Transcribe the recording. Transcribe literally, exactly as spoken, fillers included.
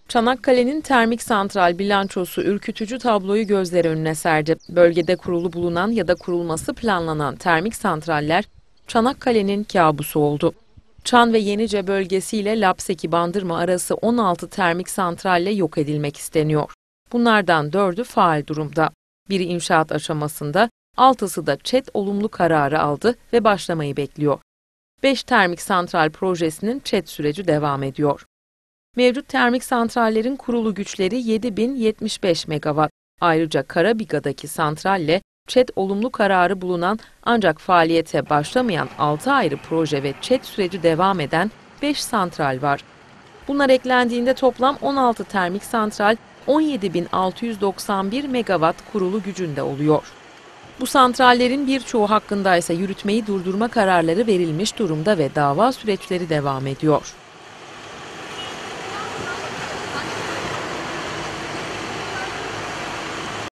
Çanakkale'nin termik santral bilançosu ürkütücü tabloyu gözler önüne serdi. Bölgede kurulu bulunan ya da kurulması planlanan termik santraller Çanakkale'nin kabusu oldu. Çan ve Yenice bölgesiyle Lapseki-Bandırma arası on altı termik santralle yok edilmek isteniyor. Bunlardan dördü faal durumda. Biri inşaat aşamasında, altısı da ÇED olumlu kararı aldı ve başlamayı bekliyor. beş termik santral projesinin ÇED süreci devam ediyor. Mevcut termik santrallerin kurulu güçleri yedi bin yetmiş beş megawatt. Ayrıca Karabiga'daki santralle ÇED olumlu kararı bulunan ancak faaliyete başlamayan altı ayrı proje ve ÇED süreci devam eden beş santral var. Bunlar eklendiğinde toplam on altı termik santral on yedi bin altı yüz doksan bir megawatt kurulu gücünde oluyor. Bu santrallerin birçoğu hakkında ise yürütmeyi durdurma kararları verilmiş durumda ve dava süreçleri devam ediyor.